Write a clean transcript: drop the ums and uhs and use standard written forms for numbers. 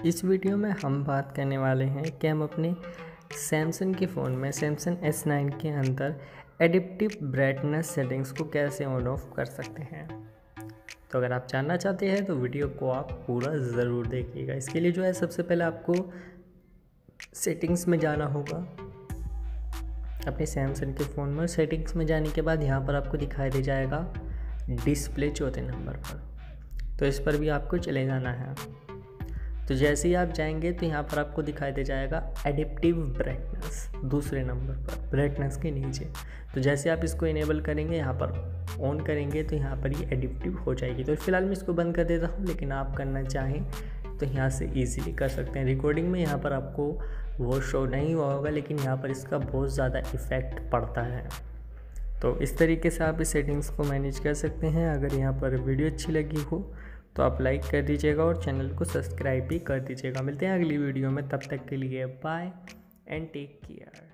इस वीडियो में हम बात करने वाले हैं कि हम अपने सैमसंग के फ़ोन में सैमसंग S9 के अंदर एडिप्टिव ब्राइटनेस सेटिंग्स को कैसे ऑन ऑफ कर सकते हैं। तो अगर आप जानना चाहते हैं तो वीडियो को आप पूरा ज़रूर देखिएगा। इसके लिए जो है सबसे पहले आपको सेटिंग्स में जाना होगा। अपने सैमसंग के फ़ोन में सेटिंग्स में जाने के बाद यहाँ पर आपको दिखाई दे जाएगा डिस्प्ले चौथे नंबर पर, तो इस पर भी आपको चले जाना है। तो जैसे ही आप जाएंगे तो यहाँ पर आपको दिखाई दे जाएगा एडिप्टिव ब्राइटनेस दूसरे नंबर पर, ब्राइटनेस के नीचे। तो जैसे आप इसको इनेबल करेंगे, यहाँ पर ऑन करेंगे तो यहाँ पर ये एडिप्टिव हो जाएगी। तो फिलहाल मैं इसको बंद कर देता हूँ, लेकिन आप करना चाहें तो यहाँ से इजीली कर सकते हैं। रिकॉर्डिंग में यहाँ पर आपको वो शो नहीं हुआ होगा, लेकिन यहाँ पर इसका बहुत ज़्यादा इफ़ेक्ट पड़ता है। तो इस तरीके से आप इस सेटिंग्स को मैनेज कर सकते हैं। अगर यहाँ पर वीडियो अच्छी लगी हो तो आप लाइक कर दीजिएगा और चैनल को सब्सक्राइब भी कर दीजिएगा। मिलते हैं अगली वीडियो में, तब तक के लिए बाय एंड टेक केयर।